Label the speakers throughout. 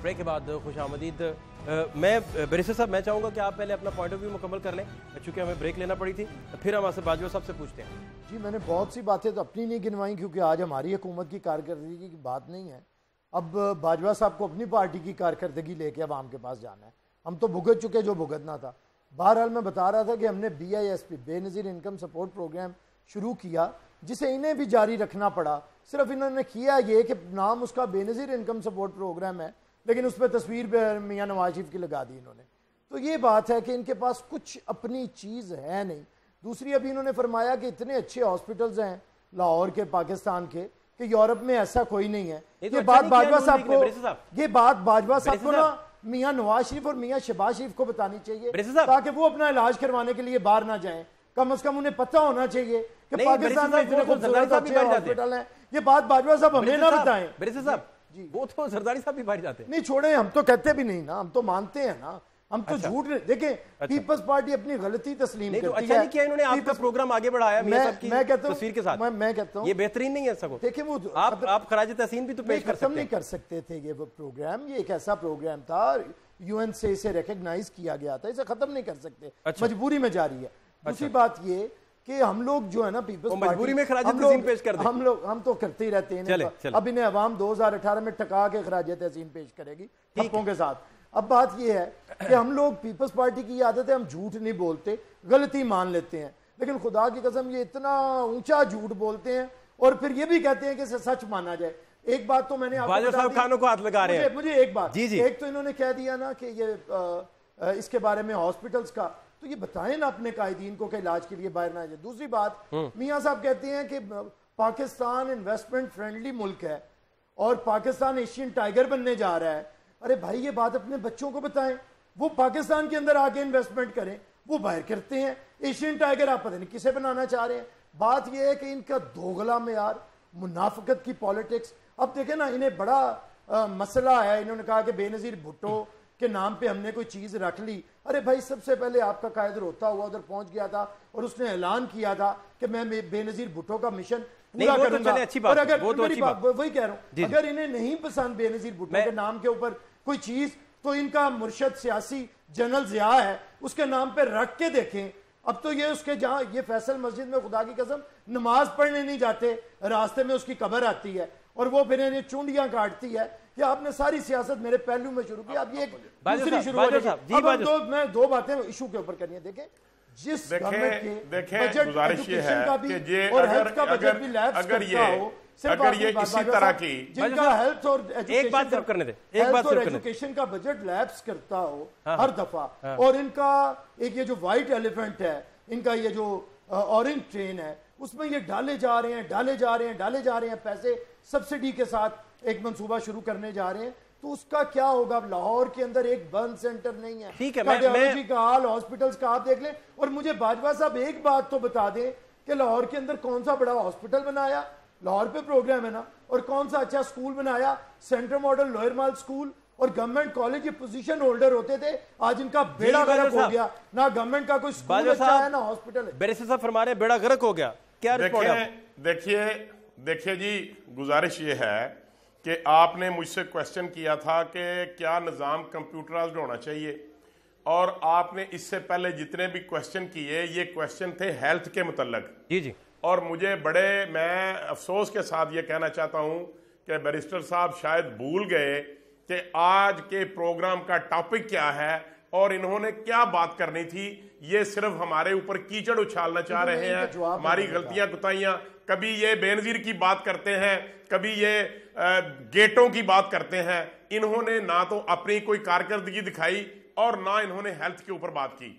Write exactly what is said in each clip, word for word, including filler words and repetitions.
Speaker 1: Break के बाद खुश आमदीद। मैं बैरिस्टर साहब मैं चाहूँगा कि आप पहले अपना पॉइंट ऑफ व्यू मुकम्मल कर लें, चूँकि हमें ब्रेक लेना पड़ी थी, फिर हम आसिफ बाजवा साहब से पूछते हैं।
Speaker 2: जी मैंने बहुत सी बातें तो अपनी नहीं गिनवाई, क्योंकि आज हमारी हुकूमत की कारकर्दगी की बात नहीं है। अब बाजवा साहब को अपनी पार्टी की कारकर्दगी लेके अब आम के पास जाना है। हम तो भुगत चुके जो भुगतना था। बहरहाल मैं बता रहा था कि हमने B I S P Benazir income support programme शुरू किया, जिसे इन्हें भी जारी रखना पड़ा। सिर्फ इन्होंने किया ये कि नाम उसका बेनज़ीर इनकम सपोर्ट प्रोग्राम है, लेकिन उस पर तस्वीर मियाँ नवाज शरीफ की लगा दी इन्होंने। तो ये बात है कि इनके पास कुछ अपनी चीज़ है नहीं। दूसरी, अभी इन्होंने फरमाया कि इतने अच्छे हॉस्पिटल्स हैं लाहौर के, पाकिस्तान के, कि यूरोप में ऐसा कोई नहीं है। ये,
Speaker 1: तो
Speaker 2: ये
Speaker 1: अच्छा
Speaker 2: बात बाजवा साहब को ये बात बाजवा साहब को ना मियाँ नवाज शरीफ और मियाँ शहबाज शरीफ को बतानी चाहिए, ताकि वो अपना इलाज करवाने के लिए बाहर ना जाएं। कम अज कम उन्हें पता होना चाहिए कि पाकिस्तान में इतने खूबसूरत अच्छे हॉस्पिटल हैं। ये बात बाजवा साहब हमें ना बताएं।
Speaker 1: बैरिस्टर साहब जी, वो तो जरदारी साहब भी बाहर जाते हैं।
Speaker 2: नहीं छोड़े, हम तो कहते भी नहीं ना, हम तो मानते हैं ना, हम तो
Speaker 1: अच्छा।
Speaker 2: झूठ देखें। अच्छा। पीपल्स पार्टी अपनी गलती तस्लीम
Speaker 1: नहीं, तो
Speaker 2: करती
Speaker 1: अच्छा
Speaker 2: है।
Speaker 1: नहीं किया इन्होंने आपका प्रोग्राम आगे बढ़ाया मियां साहब की तस्वीर के साथ।
Speaker 2: मैं, मैं कहता हूं
Speaker 1: ये बेहतरीन नहीं है सको।
Speaker 2: देखिए वो
Speaker 1: आप आप खराज तहसीन भी तो पेश कर सकते
Speaker 2: नहीं कर सकते थे। ये वो प्रोग्राम, ये एक ऐसा प्रोग्राम था, यूएन से इसे रिकॉग्नाइज किया गया था, इसे खत्म नहीं कर सकते। अच्छा। मजबूरी में जारी है। दूसरी बात ये कि हम लोग जो है ना पीपल्स पार्टी
Speaker 1: मजबूरी में खराज तहसीन पेश कर दें।
Speaker 2: हम लोग हम तो करते ही रहते हैं।
Speaker 1: चले, चले।
Speaker 2: अब इन्हें अवाम दो हजार अठारह में टका के खराज तहसीन पेश करेगी ठप्पों के साथ। अब बात यह है कि हम लोग पीपल्स पार्टी की आदत है, हम झूठ नहीं बोलते, गलती मान लेते हैं। लेकिन खुदा की कसम ये इतना ऊंचा झूठ बोलते हैं और फिर ये भी कहते हैं कि इसे सच माना जाए। एक बात तो मैंने आपको
Speaker 1: साहब खानों को हाथ लगा रहे हैं।
Speaker 2: मुझे एक बात जी जी। एक तो इन्होंने कह दिया ना कि ये आ, इसके बारे में हॉस्पिटल्स का, तो ये बताएं ना अपने कायदीन को कि इलाज के लिए बाहर ना जाए। दूसरी बात, मियाँ साहब कहते हैं कि पाकिस्तान इन्वेस्टमेंट फ्रेंडली मुल्क है और पाकिस्तान एशियन टाइगर बनने जा रहा है। अरे भाई ये बात अपने बच्चों को बताएं, वो पाकिस्तान के अंदर आके इन्वेस्टमेंट करें, वो बाहर करते हैं। एशियन टाइगर आप पता नहीं किसे बनाना चाह रहे हैं। बात यह है कि इनका दोगला मेयार, मुनाफिकत की पॉलिटिक्स। अब देखें ना, इन्हें बड़ा आ, मसला है। इन्होंने कहा कि बेनजीर भुट्टो के नाम पे हमने कोई चीज रख ली। अरे भाई सबसे पहले आपका कायदर होता हुआ उधर पहुंच गया था और उसने ऐलान किया था कि मैं बेनजीर भुट्टो का मिशन पूरा करूंगा।
Speaker 1: तो
Speaker 2: और अगर मेरी बात वही कह रहा हूं, अगर इन्हें नहीं पसंद बेनजीर भुट्टो के नाम के ऊपर कोई चीज, तो इनका मुर्शद सियासी जनरल जिया है, उसके नाम पे रख के देखें। अब तो ये उसके जहां ये फैसल मस्जिद में खुदा की कसम नमाज पढ़ने नहीं जाते, रास्ते में उसकी कब्र आती है और वो फिर इन्हें चूंडियां काटती है कि आपने सारी सियासत मेरे पहलू में शुरू की। अब ये दूसरी शुरू हो जाएगी। अब दो मैं दो बातें इशू के ऊपर करनी है। देखें, जिस गवर्नमेंट के बजट
Speaker 3: गुजारिश ये है
Speaker 2: का भी और हेल्थ का बजट भी लैप्स करता हो,
Speaker 3: अगर ये इसी तरह की
Speaker 2: जिनका हेल्थ और
Speaker 1: एक बात सिर्फ करने दे, एक बात
Speaker 2: और एजुकेशन का बजट लैप्स करता हो हर दफा, और इनका एक ये जो व्हाइट एलिफेंट है, इनका ये जो ऑरेंज ट्रेन है, उसमें ये डाले जा रहे हैं डाले जा रहे हैं डाले जा रहे हैं पैसे सब्सिडी के साथ एक मंसूबा शुरू करने जा रहे हैं। तो उसका क्या होगा? लाहौर के अंदर एक बर्न सेंटर नहीं है,
Speaker 1: ठीक है,
Speaker 2: कार्डियोलॉजी का हाल, हॉस्पिटल्स का आप देख लें। और मुझे बाजवा साहब एक बात तो बता दें कि लाहौर के अंदर कौन सा बड़ा हॉस्पिटल बनाया, लाहौर पे प्रोग्राम है ना, और कौन सा अच्छा स्कूल बनाया, central model lower mall school और गवर्नमेंट कॉलेज। ये पोजीशन होल्डर होते थे, आज इनका बेड़ा गर्क हो गया। ना गवर्नमेंट का कोई स्कूल अच्छा है ना हॉस्पिटल है।
Speaker 1: बैरिस्टर साहब फरमा रहे बेड़ा गर्क हो गया, क्या रिपोर्ट है?
Speaker 3: देखिए देखिए जी, गुजारिश ये है कि आपने मुझसे क्वेश्चन किया था कि क्या निज़ाम कंप्यूटराइज्ड होना चाहिए, और आपने इससे पहले जितने भी क्वेश्चन किए ये क्वेश्चन थे हेल्थ के मुतल्लक।
Speaker 1: जी जी।
Speaker 3: और मुझे बड़े, मैं अफसोस के साथ ये कहना चाहता हूं कि बैरिस्टर साहब शायद भूल गए कि आज के प्रोग्राम का टॉपिक क्या है और इन्होंने क्या बात करनी थी। ये सिर्फ हमारे ऊपर कीचड़ उछालना चाह रहे हैं, हमारी गलतियां कुताइयां। कभी ये बेनजीर की बात करते हैं, कभी ये आ, गेटों की बात करते हैं। इन्होंने ना तो अपनी कोई कारकर्दगी दिखाई और ना इन्होंने हेल्थ के ऊपर बात की।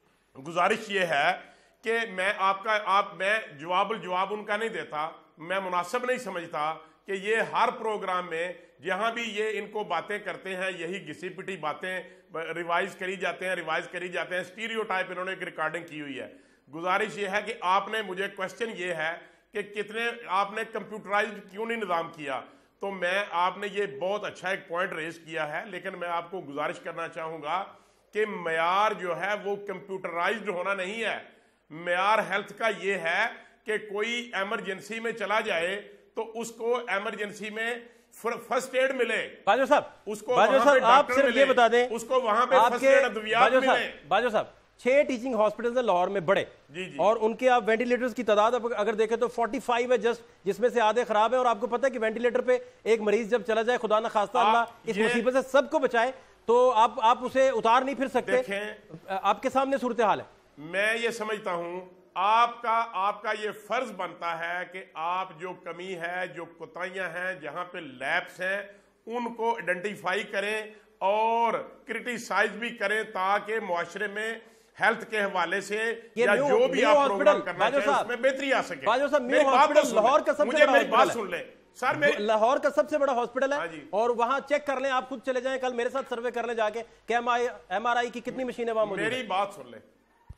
Speaker 3: गुजारिश ये है कि मैं आपका आप मैं जवाब जवाब उनका नहीं देता, मैं मुनासिब नहीं समझता कि ये हर प्रोग्राम में जहां भी ये इनको बातें करते हैं, यही घिसी पिटी बातें रिवाइज करी जाते हैं रिवाइज करी जाते हैं स्टीरियोटाइप इन्होंने एक रिकॉर्डिंग की हुई है। गुजारिश ये है कि आपने, मुझे क्वेश्चन ये है कि कितने आपने कंप्यूटराइज्ड क्यों नहीं निज़ाम किया। तो मैं, आपने ये बहुत अच्छा एक पॉइंट रेज किया है, लेकिन मैं आपको गुजारिश करना चाहूंगा कि मयार जो है वो कंप्यूटराइज्ड होना नहीं है। मयार हेल्थ का ये है कि कोई एमरजेंसी में चला जाए तो उसको एमरजेंसी में फर्स्ट एड मिले,
Speaker 1: बाजवा साहब,
Speaker 3: उसको
Speaker 1: बाजवा साहब आप सिर्फ ये बता दें,
Speaker 3: उसको वहां पे फर्स्ट एड अद्वियात मिले।
Speaker 1: बाजवा साहब, छह टीचिंग हॉस्पिटल्स हैं लाहौर में बड़े,
Speaker 3: जी जी,
Speaker 1: और उनके आप वेंटिलेटर्स की तादाद अगर देखें तो पैंतालीस है जस्ट, जिसमें से आधे खराब है। और आपको पता है कि वेंटिलेटर पे एक मरीज जब चला जाए, खुदा ना खास्ता अल्लाह इस मुसीबत से सबको बचाए, तो आप आप उसे उतार नहीं फिर सकते। आपके सामने सूरत हाल है।
Speaker 3: मैं ये समझता हूं आपका आपका ये फर्ज बनता है कि आप जो कमी है, जो कोताहियां हैं, जहां पे लैब्स हैं, उनको आइडेंटिफाई करें और क्रिटिसाइज भी करें, ताकि मुआशरे में हेल्थ के हवाले से या जो भी आप प्रोग्राम करना चाहिए उसमें बेहतरी आ सके। मेरी बात तो
Speaker 1: लाहौर का सबसे बड़ा
Speaker 3: मेरी बात सुन ले सर, मेरी
Speaker 1: लाहौर का सबसे बड़ा हॉस्पिटल है, और वहां चेक कर लें, आप खुद चले जाएं, कल मेरे साथ सर्वे करने जाके कि एमआरआई की कितनी मशीनें वहां मौजूद हैं।
Speaker 3: मेरी बात सुन ले,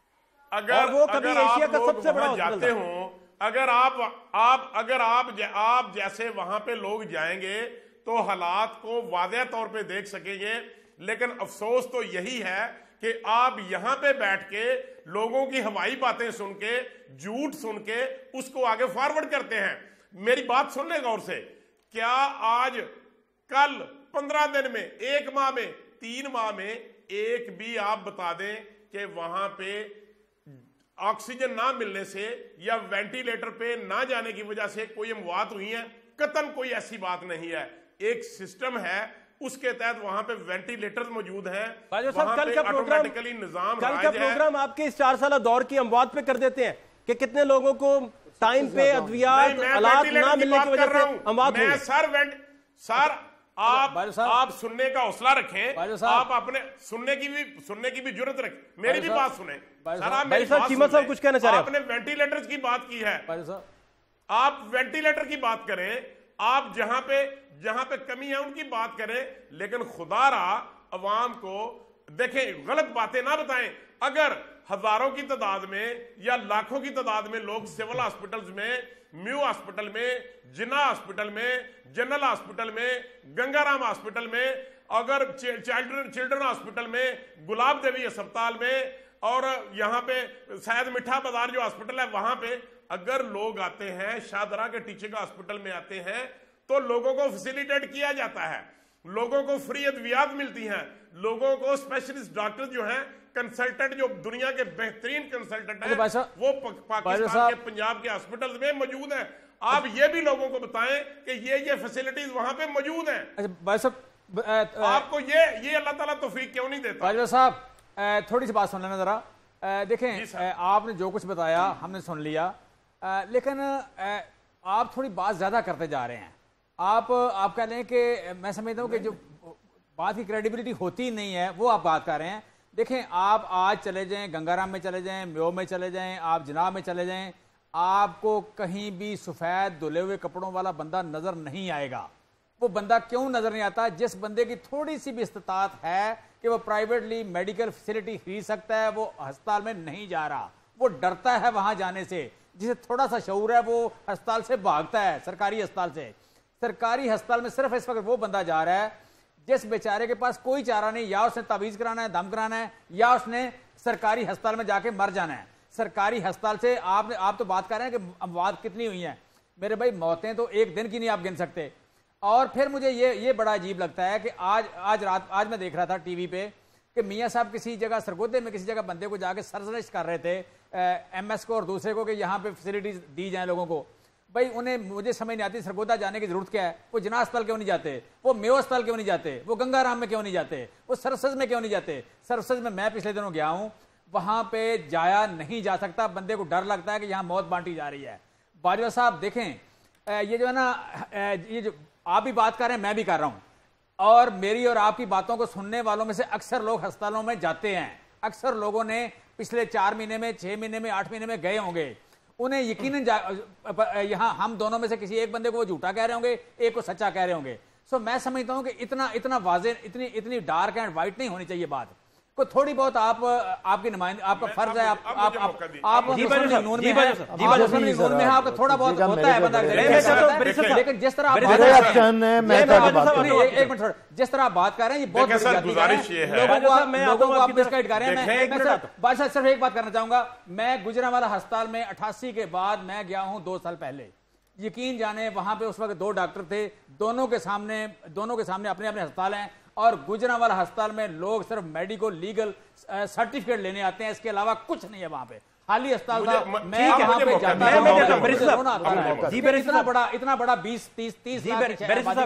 Speaker 3: अगर
Speaker 1: वो कभी
Speaker 3: अगर
Speaker 1: एशिया
Speaker 3: आप
Speaker 1: का सबसे बड़ा
Speaker 3: जाते हो, अगर आप आप अगर आप आप जैसे वहां पे लोग जाएंगे तो हालात को वाज़ेह तौर पे देख सकेंगे। लेकिन अफसोस तो यही है कि आप यहां पे बैठ के लोगों की हवाई बातें सुन के, झूठ सुन के उसको आगे फॉरवर्ड करते हैं। मेरी बात सुन ले गौर से, क्या आज कल पंद्रह दिन में, एक माह में, तीन माह में एक भी आप बता दें कि वहां पे ऑक्सीजन ना मिलने से या वेंटिलेटर पे ना जाने की वजह से कोई अमवात हुई है? कतन कोई ऐसी बात नहीं है। एक सिस्टम है, उसके तहत वहां पे वेंटिलेटर्स मौजूद हैं, वहां पे ऑटोमेटिकली निजाम
Speaker 1: कल का प्रोग्राम आपके इस चार साल दौर की अमवात पे कर देते हैं कि कितने लोगों को टाइम पे अद्वियात हालात ना मिलने की वजह से अमवात हुई।
Speaker 3: सर वेंट सर आप आप सुनने का हौसला रखें, आप अपने सुनने की भी सुनने की भी जरूरत रखें। मेरी भी बात सुने सर, आप मेरी बात सुन लें।
Speaker 1: कुछ कहना चाह रहे हैं?
Speaker 3: आपने वेंटिलेटर्स की बात की है, आप वेंटिलेटर की बात करें, आप जहां पे जहां पे कमी है उनकी बात करें, लेकिन खुदारा अवाम को देखें, गलत बातें ना बताएं। अगर हजारों की तादाद में या लाखों की तादाद में लोग सिविल हॉस्पिटल्स में, म्यू हॉस्पिटल में, जिन्ना हॉस्पिटल में, जनरल हॉस्पिटल में, गंगाराम हॉस्पिटल में, अगर चिल्ड्रन चिल्ड्रन हॉस्पिटल में, गुलाब देवी अस्पताल में, और यहाँ पे शायद मिठा बाजार जो हॉस्पिटल है वहां पे अगर लोग आते हैं, शाहदरा के टीचिंग हॉस्पिटल में आते हैं, तो लोगों को फैसिलिटेट किया जाता है, लोगों को फ्री अद्वियात मिलती हैं, लोगों को स्पेशलिस्ट डॉक्टर जो हैं, कंसल्टेंट जो दुनिया के बेहतरीन कंसल्टेंट हैं, वो पाकिस्तान के पंजाब के हॉस्पिटल्स में मौजूद हैं। आप ये भी लोगों को बताएं कि ये ये फैसिलिटीज वहां पे मौजूद हैं।
Speaker 4: अच्छा भाई साहब,
Speaker 3: आपको ये ये अल्लाह ताला तौफीक क्यों नहीं देता?
Speaker 4: बाजवा साहब थोड़ी सी बात सुन लेना जरा। देखें, आपने जो कुछ बताया हमने सुन लिया, लेकिन आप थोड़ी बात ज्यादा करते जा रहे हैं। आप आप कह रहे हैं कि मैं समझता हूं कि जो बात की क्रेडिबिलिटी होती नहीं है वो आप बात कर रहे हैं। देखें, आप आज चले जाएं, गंगाराम में चले जाएं, म्यो में चले जाएं, आप जनाब में चले जाएं, आपको कहीं भी सफेद धुले हुए कपड़ों वाला बंदा नजर नहीं आएगा। वो बंदा क्यों नजर नहीं आता? जिस बंदे की थोड़ी सी भी इस्तात है कि वो प्राइवेटली मेडिकल फैसिलिटी खरीद सकता है, वो अस्पताल में नहीं जा रहा, वो डरता है वहां जाने से। जिसे थोड़ा सा शऊर है वो अस्पताल से भागता है, सरकारी अस्पताल से। सरकारी अस्पताल में सिर्फ इस वक्त वो बंदा जा रहा है जिस बेचारे के पास कोई चारा नहीं, या उसने तावीज कराना है, दम कराना है, या उसने सरकारी अस्पताल में जाके मर जाना है। सरकारी अस्पताल से आपने आप तो बात कर रहे हैं कि अमवात कितनी हुई हैं। मेरे भाई, मौतें तो एक दिन की नहीं आप गिन सकते। और फिर मुझे ये ये बड़ा अजीब लगता है कि आज आज रात आज मैं देख रहा था टीवी पे कि मियाँ साहब किसी जगह सरगोदे में किसी जगह बंदे को जाके सरजनिश कर रहे थे, एम एस को और दूसरे को, कि यहाँ पे फैसिलिटीज दी जाए लोगों को। भाई उन्हें, मुझे समझ नहीं आती सरगोदा जाने की जरूरत क्या है? वो जिना अस्पताल क्यों नहीं जाते? वो मेयो अस्पताल क्यों नहीं जाते? वो गंगाराम में क्यों नहीं जाते? वो सरसज में क्यों नहीं जाते? सरसज में मैं पिछले दिनों गया हूँ, वहां पे जाया नहीं जा सकता, बंदे को डर लगता है कि यहाँ मौत बांटी जा रही है। बाजवा साहब देखें, ये जो है ना, ये जो आप भी बात कर रहे हैं, मैं भी कर रहा हूँ, और मेरी और आपकी बातों को सुनने वालों में से अक्सर लोग अस्पतालों में जाते हैं। अक्सर लोगों ने पिछले चार महीने में, छह महीने में, आठ महीने में गए होंगे। उन्हें यकीनन यहाँ हम दोनों में से किसी एक बंदे को वो झूठा कह रहे होंगे, एक को सच्चा कह रहे होंगे। सो मैं समझता हूँ कि इतना इतना वाजे, इतनी इतनी डार्क एंड व्हाइट नहीं होनी चाहिए बात को। थोड़ी बहुत आप आपकी नुमाइंदे, आपका फर्ज है, आप आप आप नून में है, आपका थोड़ा बहुत होता है बंदा, लेकिन जिस तरह आप एक मिनट, जिस तरह आप बात कर रहे हैं ये बहुत
Speaker 3: गुजारिश है,
Speaker 4: लोगों को आप मिसगाइड कर रहे हैं। मैं बादशाह सिर्फ एक बात करना चाहूंगा, मैं गुजरांवाला अस्पताल में अठासी के बाद मैं गया हूं दो साल पहले। यकीन जाने वहां पे उस वक्त दो डॉक्टर थे, दोनों के सामने दोनों के सामने अपने अपने अस्पताल हैं, और गुजरांवाला अस्पताल में लोग सिर्फ मेडिकल लीगल सर्टिफिकेट लेने आते हैं, इसके अलावा कुछ नहीं है वहां पे, खाली अस्पताल था। मैं वहां पे जाता हूं, इतना बड़ा इतना बड़ा बीस तीस तीस
Speaker 3: क्या बात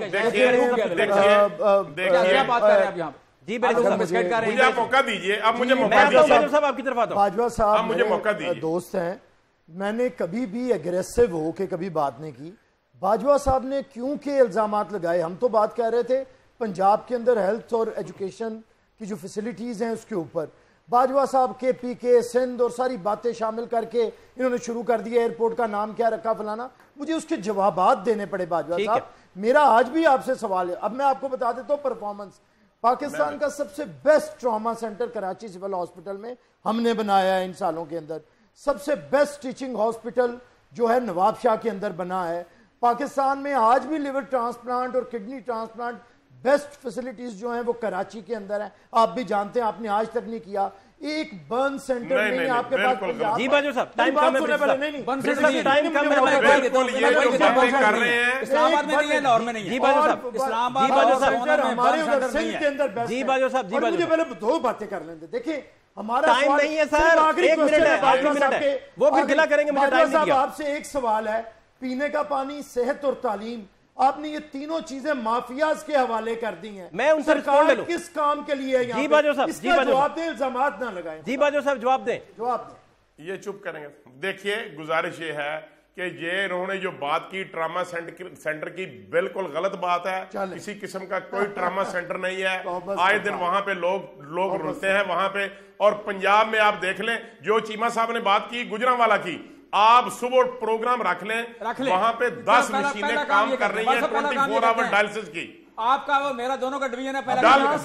Speaker 3: कर रहे हैं आप यहाँ? जी मुझे मौका दीजिए, अब मुझे मौका दीजिए साहब, आपकी तरफ आता हूं।
Speaker 2: बाजवा साहब
Speaker 3: मुझे मौका दीजिए,
Speaker 2: दोस्त हैं, मैंने कभी भी एग्रेसिव हो के कभी बात नहीं की। बाजवा साहब ने क्यों के इल्जामात लगाए? हम तो बात कर रहे थे पंजाब के अंदर हेल्थ और एजुकेशन की जो फैसिलिटीज हैं उसके ऊपर। बाजवा साहब के पी के सिंध और सारी बातें शामिल करके इन्होंने शुरू कर दिया, एयरपोर्ट का नाम क्या रखा फलाना, मुझे उसके जवाबात देने पड़े। बाजवा साहब मेरा आज भी आपसे सवाल है, अब मैं आपको बता देता हूँ परफॉर्मेंस। पाकिस्तान का सबसे best trauma centre Karachi civil hospital में हमने बनाया है इन सालों के अंदर। सबसे बेस्ट टीचिंग हॉस्पिटल जो है नवाब शाह के अंदर बना है। पाकिस्तान में आज भी लिवर ट्रांसप्लांट और किडनी ट्रांसप्लांट बेस्ट फैसिलिटीज जो हैं वो कराची के अंदर हैं। आप भी जानते हैं, आपने आज तक नहीं किया। एक बर्न सेंटर नहीं, नहीं, आपके पास
Speaker 1: जी बाजवा साहब टाइम कम है, नहीं नहीं बर्न सेंटर टाइम कम है,
Speaker 3: बिल्कुल ये जो बातें कर रहे हैं
Speaker 4: इस्लामाबाद में नहीं है, लाहौर में नहीं है।
Speaker 1: जी बाजवा साहब,
Speaker 2: इस्लामाबाद हमारे उधर सिंध के अंदर बेस्ट।
Speaker 1: जी बाजवा साहब, जी बाजवा,
Speaker 2: मुझे पहले दो बातें कर लेंगे। देखिए हमारा
Speaker 1: टाइम नहीं है सर, एक मिनट है, आखिरी मिनट है, वो फिर गिला करेंगे, मुझे टाइम नहीं दिया।
Speaker 2: आपसे एक सवाल है, पीने का पानी, सेहत और तालीम, आपने ये तीनों चीजें माफियाज के हवाले कर दी हैं।
Speaker 1: मैं उनसे
Speaker 2: सरकार किस काम के लिए है?
Speaker 1: जी बाजवा साहब, जी बाजवा
Speaker 2: जवाब दें, इल्जामात ना लगाएं।
Speaker 1: जी बाजवा साहब जवाब दें,
Speaker 2: जवाब दें।
Speaker 3: ये चुप करेंगे। देखिए गुजारिश ये है कि ये इन्होंने जो बात की ट्रामा सेंटर सेंटर की, बिल्कुल गलत बात है। किसी किस्म का कोई ट्रामा सेंटर नहीं है। आए दिन वहां पे लोग लोग रुलते हैं वहां पे। और पंजाब में आप देख लें, जो चीमा साहब ने बात की गुजरांवाला की, आप सुबह प्रोग्राम रख लें, रख लें। वहां पे दस मशीनें काम कर रही हैं ट्वेंटी फोर आवर डायलिसिस की।
Speaker 4: आपका वो मेरा दोनों का डिवीजन है, पहले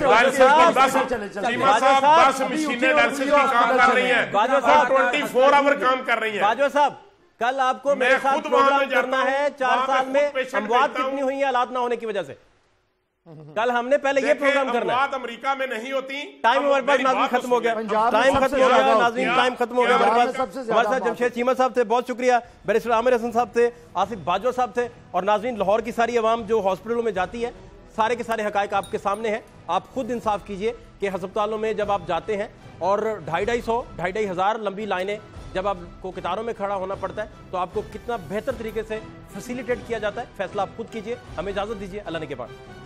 Speaker 3: चीमा साहब दस मशीनें डायलिसिस की काम कर रही हैं,
Speaker 1: बाजवा साहब
Speaker 3: ट्वेंटी फोर आवर काम कर रही हैं।
Speaker 1: बाजवा साहब कल आपको मेरे साथ प्रोग्राम करना है, चार साल में अमवात कितनी हुई है हालात ना होने की वजह से। कल हमने पहले ये प्रोग्राम करना है।
Speaker 3: बात अमेरिका में नहीं होती।
Speaker 1: टाइम हमारे पास नाज़रीन खत्म हो गया, टाइम खत्म हो गया नाज़रीन, टाइम खत्म हो गया हमारे पास। हमारे साथ जमशेद चीमा साहब थे, बहुत शुक्रिया। बैरिस्टर आमिर हसन साहब थे, आसिफ बाजवा साहब थे, और नाज़रीन लाहौर की सारी अवाम जो हॉस्पिटलों में जाती है, सारे के सारे हकायक आपके सामने हैं। आप खुद इंसाफ कीजिए कि अस्पतालों में जब आप जाते हैं और ढाई ढाई सौ ढाई ढाई हजार लंबी लाइनें, जब आपको कतारों में खड़ा होना पड़ता है, तो आपको कितना बेहतर तरीके से फैसिलिटेट किया जाता है। फैसला आप खुद कीजिए। हमें इजाजत दीजिए, अल्लाह ने के बाद।